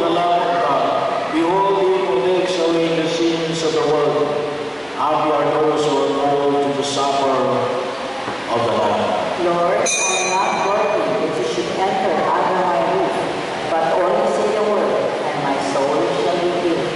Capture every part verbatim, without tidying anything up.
the Lamb of God. Behold him who takes away the sins of the world. Happy are those who are called to the supper of the Lamb. Lord, I am not worthy that you should enter under my roof, but only say the word, and my soul shall be healed.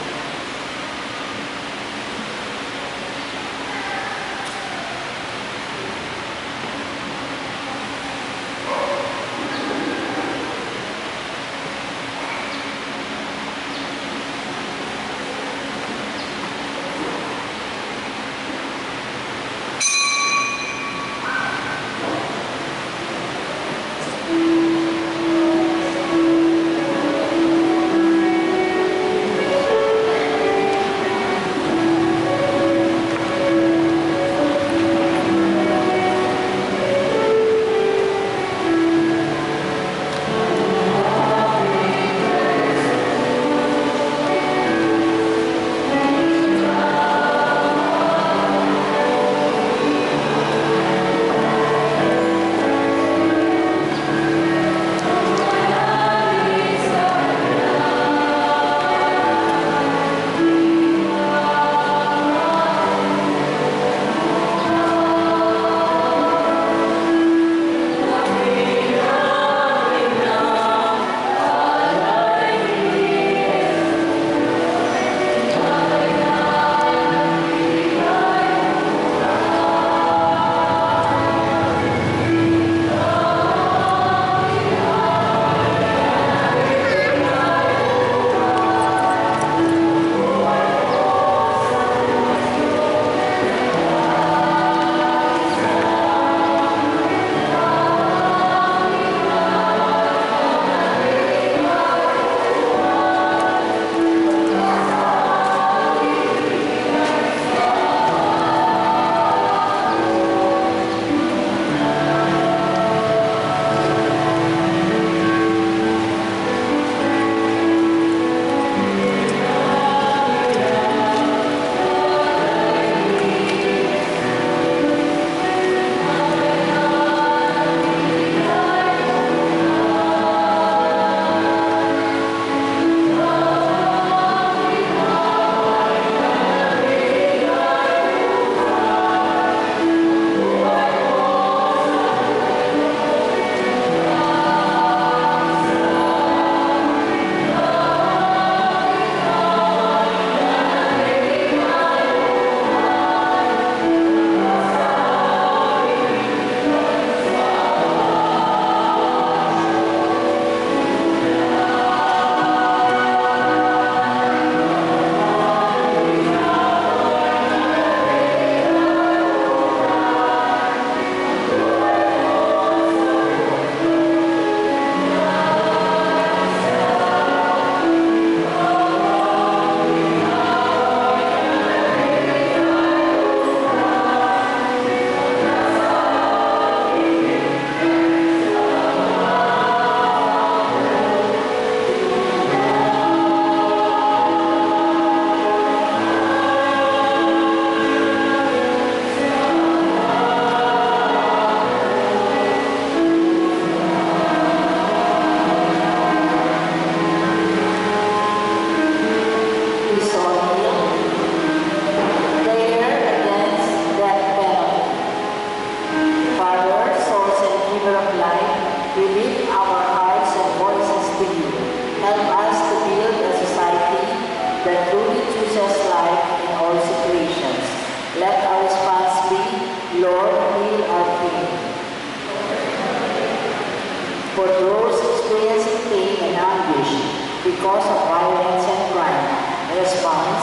For those experiencing pain and anguish because of violence and crime, response.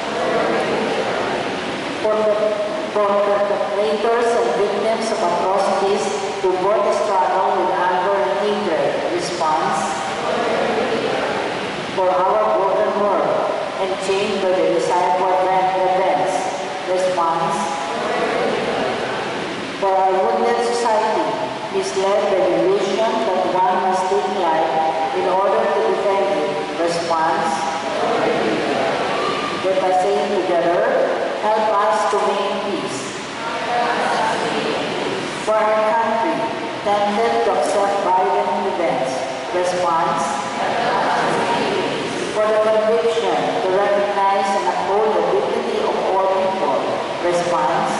For the for perpetrators and victims of atrocities who both struggle with anger and hatred, response. For our broken world and chained by the desire for revenge, response. For our wounded society, misled by the illusion that one must take life in order to defend it, response. Let us say together, help us to make peace. For our country, tempted to accept violent events, response. the conviction to recognize and uphold the dignity of all people. Response.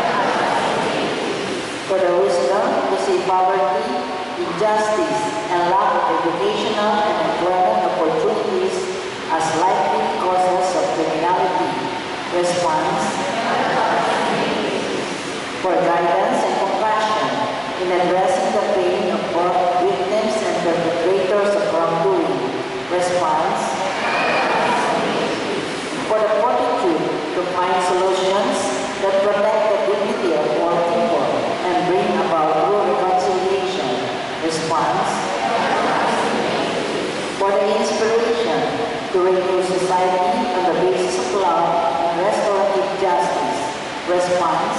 For the wisdom to see poverty, injustice, and lack of educational and employment opportunities as likely causes of criminality. Response. For guidance and compassion in addressing the pain of both victims and perpetrators of wrongdoing. Response. For the fortitude to find solutions that protect the dignity of all people and bring about true reconciliation. Response. For the inspiration to renew society on the basis of love and restorative justice. Response.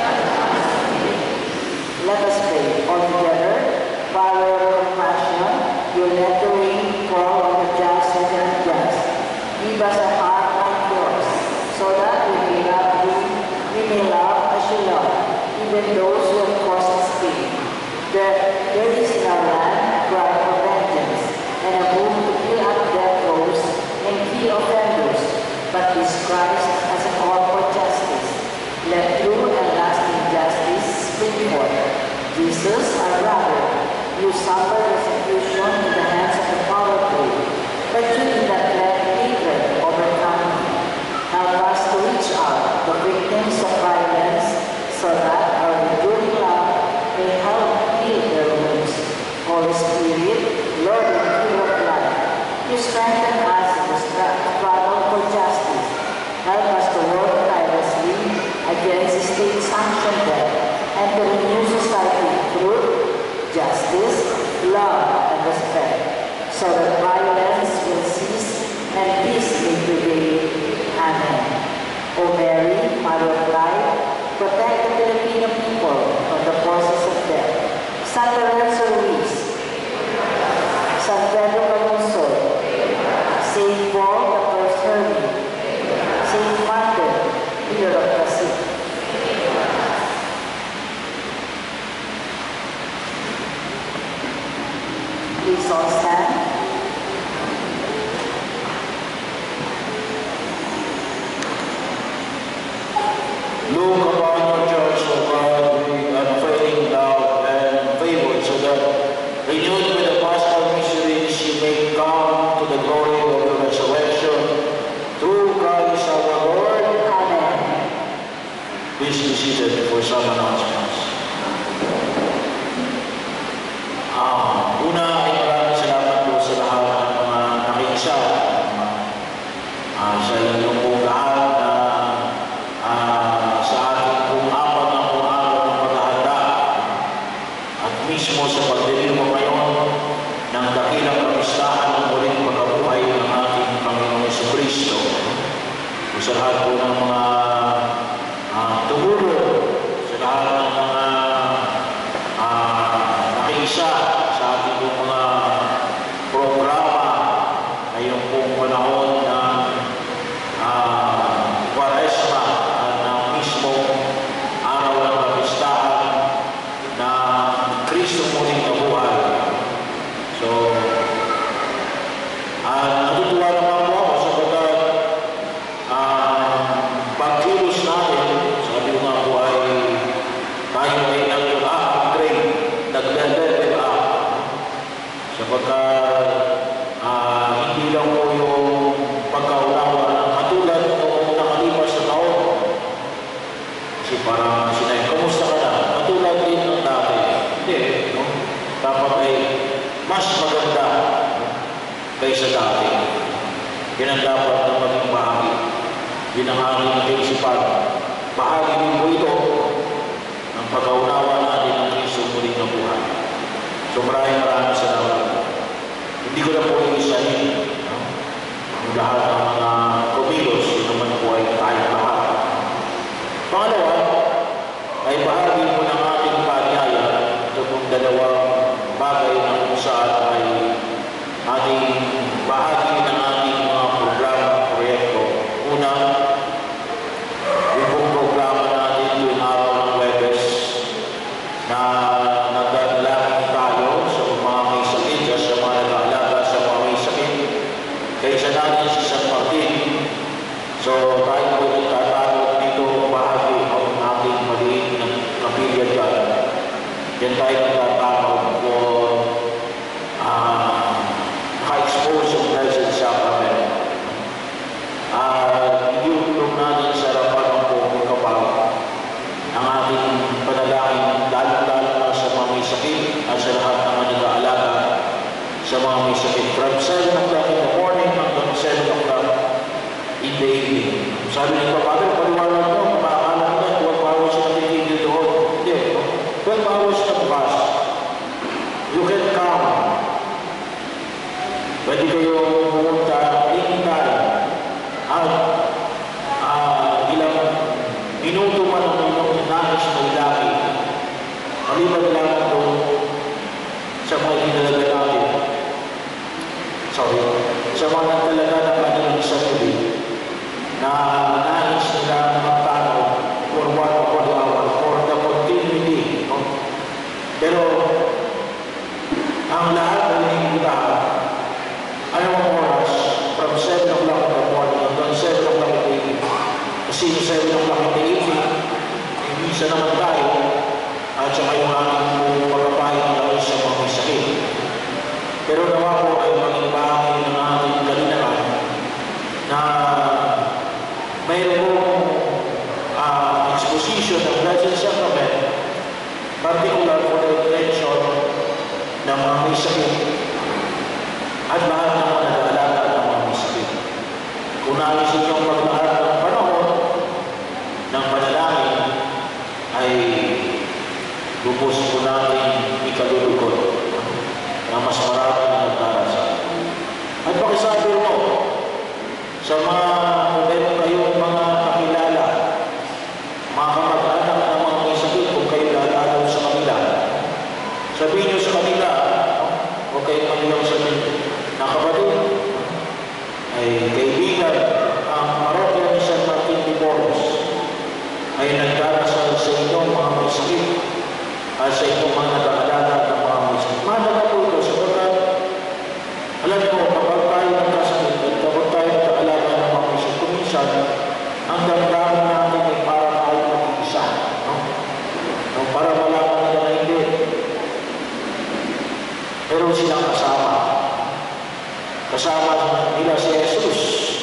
Let us pray all together. Father of compassion, you let the rain fall on the just and the unjust. Give us a heart like yours, so that we may love you, we may love as you love, even those who have caused us pain. There, there is in our land a cry for vengeance, and a move to fill up death rows and kill offenders, but this Christ has a call for justice. Let true and lasting justice spring forth. Jesus, our brother, you suffered persecution in the hands of the powerful, but you did not let hatred overcome you. Help us to reach out to victims of violence so that our enduring love may help heal their wounds. Holy Spirit, Lord and King of life, you strengthen us in the struggle for justice. Help us to work tirelessly against state-sanctioned death and to renew society through justice, love, and respect, so that violence will cease and peace may prevail. Amen. O Mary, Mother of Life, protect the Filipino people from the forces of death. Santa Lorenzo Ruiz, San Pedro Calungsod, Saint Paul the First Hermit, Saint Martin, leader of the sick. Please all stand. Look upon your church, O God, with unfailing love and favor, so that, renewed with the paschal mysteries, she may come to the glory of your resurrection. Through Christ our Lord. Amen. Please be seated for some announcements. Ah, una ay maraming salamat po sa lahat ng mga nakiisa ah, sa inyong pong lahat na ah, sa ating pong apat na pong araw ng paghahanda at mismo sa pagdiriwang ngayon ng dakilang kapistahan ng muling pagkabuhay ng ating Panginoong Jesucristo. Sa lahat po ng mga ah, tumulong, sa lahat ng mga ah, nakiisa sa ating pong mga programa ngayong pong panahon ng uh, Quaresma at ng mismong araw ng kapistahan na Kristo muling nabuhay. So, uh, natutuwa naman po ako sapagkat uh, pagkilos natin, sabi ko nga po ay tayo ay nag-upgrade, nag-level up. Sapagkat uh, hindi lang po yung pagkaunawa ng katulad noong nakalipas na taon. Kasi parang sinabi, kamusta ka na? Katulad din ng dati. Hindi, no? Dapat ay mas maganda, no? Kaysa dati. Yan ang dapat na maging bahagi. Yun ang aking kaisipan. Bahagi din po ito ng pagkaunawa natin ng Kristo muling nabuhay. So maraming maraming salamat. Hindi ko na po iisahin, no? Ang lahat ng mga kumilos, yun naman po ay tayong lahat. Pangalawa, ay bahagi po ng ating paanyaya ito pong dalawang bagay na kung saan ay ating bahagi ng ating mga programa, proyekto. Una, yung pong programa natin yung araw ng Webes na nagdadalangin tayo sa mga may sakit, sa mga nag-aalaga sa mga may sakit. Kaysa sede natin si San Martin. So tayo po nagtatanong dito bahagi ng ating maliit na kapilya dyan. Yan tayo nagtatanong kung uh, naka-expose yung Blessed Sacrament. At uh, iulong natin sa harapan ng buong kapal ang ating panalangin, lalo-lalo na sa mga may sakit at sa lahat ng mga nag-aalaga sa mga may sakit. From seven o'clock in the morning hanggang seven o'clock in the evening. Sabi nito, Father, paliwanag mo, makakala na, twelve hours na nakikinig doon. Hindi, twelve hours na bukas. You can come. Pwede kayong pumunta anytime. At uh, ilang minuto man ang inyong nais na ilaki. Maliban lang doon sa mga inalaga natin. Sorry. Sa mga nagtalaga ng kanilang sarili na nais nila na magtanong for one or the hour, for the continuity. No? Pero ang lahat ay hinihitahan. Ano ang oras? From seven o'clock in the morning hanggang seven o'clock in the evening. Kasi yung seven o'clock in the evening, ibisa naman tayo at saka yung aming pagpapahin na sa mga may sakit. Pero nawa po ay maging bahagi ng ating kalinahan na mayroong uh, exposition ng Blessed Sacrament, particular for the attention ng mga may sakit at lahat ng mga nag-aalaga ng mga may sakit. Kung nais inyong maglahat ng panahon ng panalangin, ay lubos po natin ikalulugod na mas marami na nagdarasal. At pakisabi mo sa mga meron kayong mga kakilala, mga kamag-anak ng mga may sakit, kung kayo lalalaw sa kanila, sabihin nyo sa kanila, huwag kayong manilang sabihin na kapatid, ay kaibigan, ang parokya ni San Martin de Porres ay nagdarasal sa inyong mga may sakit at sa inyong mga nag-aalaga ng mga may sakit. Mahalaga po ito sapagkat alam mo, kapag tayo nagkasakit at kapag tayo nag-aalaga ng mga may sakit, kuminsan, ang damdamin natin ay para tayo mag-isa. No? No, para malaman nila na hindi. Pero silang kasama. Kasama nila si Jesus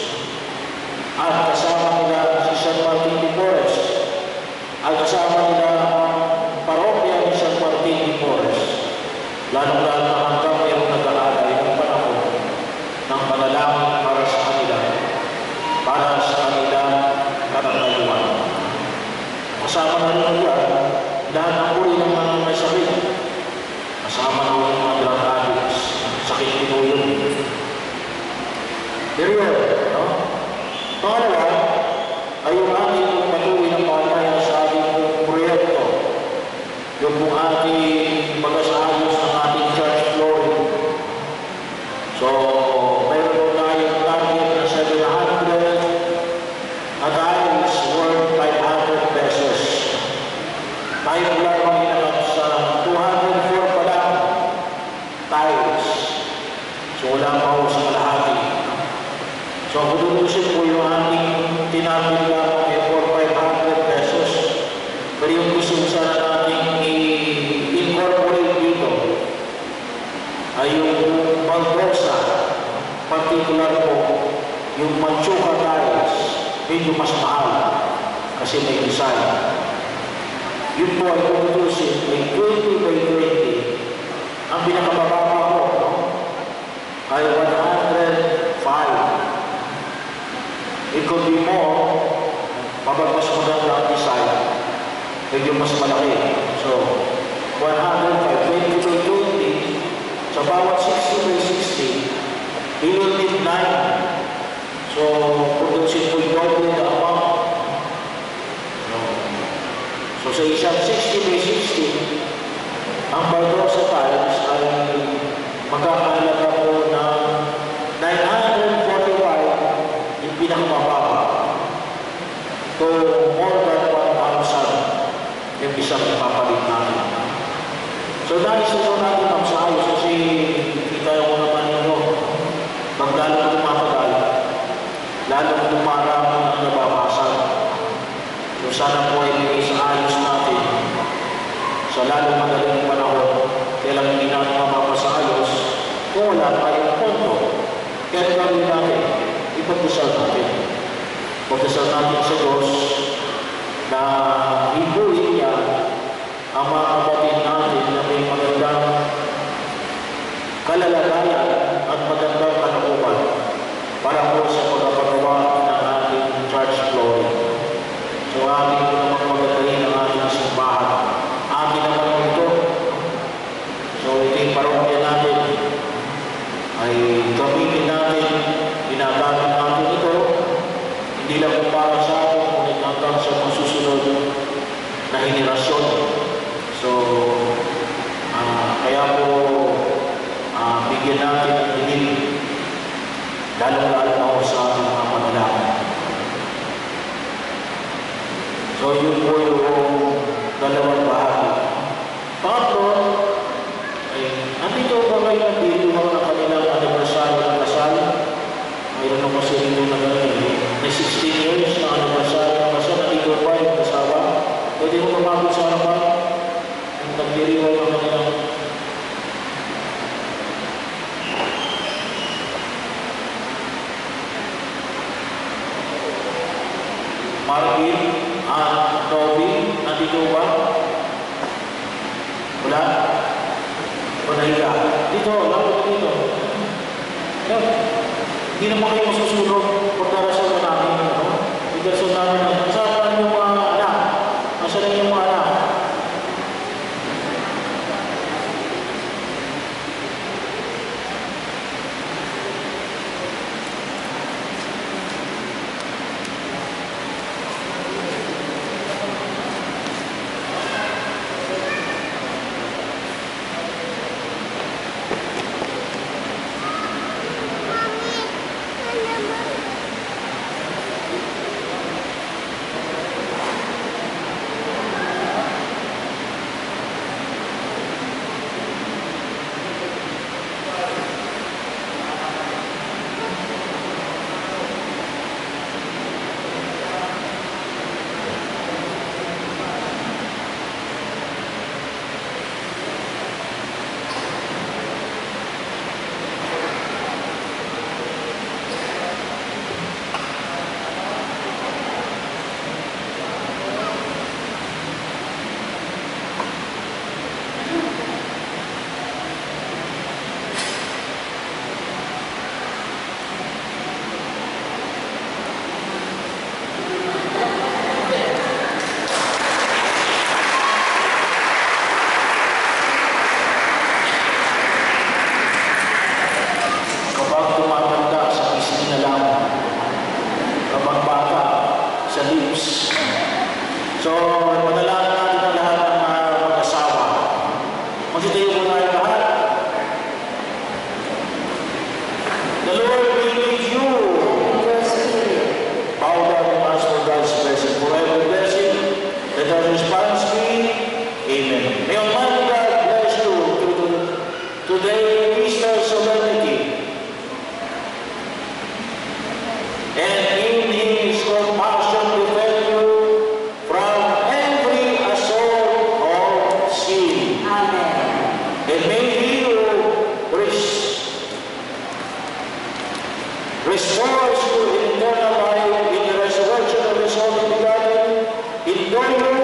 at kasama nila si San Martin de Porres at kasama nila ang parokya ni San Martin de Porres, lalong-lalo na hanggang mayroong nag-aalay ng panahon ng panalangin para sa kanila, para sa kanila katatayuan. Kasama na rin nila lahat ng uri ng mga may sakit. Kasama na rin mga drug addicts, sakit pinuyo. Pero yun, no? Pangalawa ay yung ating patuloy ng pangalayan sa ating proyekto. Yung kung ating pag-asayos ng ating church flooring. So, mayroon po tayong target na seven hundred at tiles worth five hundred pesos. Tayo po lang ang inakap sa two hundred four pa lang tiles. So, wala pa ako sa kalahati. So, kung tutusin po yung ating tinapin lang ay for five hundred pesos. Pero yung gusto sana natin i-incorporate dito ay yung Baldosa, particular po, yung Manchuca tiles, medyo mas mahal kasi may design. Yun po ay kung tutusin ay twenty by twenty. Ang pinakamababa po, no? Ay one hundred five. It could be more, mabag mas maganda ang design, medyo mas malaki. So, one hundred five, twenty by twenty, sa bawat sixty by sixty, we will need nine. So, production po yung double the amount. So, sa isang sixty by sixty, ang Baldosa tiles ay magkakalaga po ng nine hundred forty-five yung pinakamababa to more than one thousand yung isang ipapalit natin. So dahil sa ito natin ang sa ayos kasi kita yung naman nyo maglalo na tumatagal sana po ay may sa ayos natin sa lalong madaling panahon. Kaya lang hindi natin mapapasayos kung wala tayong pondo. Kaya gawin natin, ipagdasal natin. Pagdasal natin sa Diyos na hibuhin niya ang mga kapatid natin na may magandang kalalagayan at magandang kanukupan para po sa pagpapagawa ng ating church glory. So, ating po naman magandang ang ating simbahan. Atin naman po ito. So, ito yung parokya natin ay gamitin natin, ginagamit natin ito, hindi lang po para sa atin, ngunit hanggang sa masusunod na henerasyon. So, uh, kaya po, uh, bigyan natin ang dinig, lalong-lalo na ako sa ating mga panalangin. So, yun po yung dalawang bahagi. Pangatlo, ay, nandito ba kayo nandito mga kanilang anniversary ng kasal? Mayroon naman kasi rin yung nagano, may sixteen years na anniversary ng kasal, nandito ba yung kasawa? Pwede mo mamagod sa harapan? Ang nagdiriway ng kanilang Marvin at Toby, nandito ba? Wala? Wala higa. Dito, lalo dito. Yan. Hindi naman kayo masusunod pagdarasal na namin. Ano? Pagdarasal namin. Saan yung mga anak? Nasaan yung mga anak? So, madalaman natin ang lahat ng uh, mag-asawa. Magsitayo po tayo lahat. The Lord be with you. Bow down and ask for God's blessing. Forever blessing. Let our response be, Amen. May Almighty God bless you today, Easter solemnity. And in His compassion defend you from every assault of sin. Amen. And may He who restores you in eternal life in the resurrection of His only begotten, in glory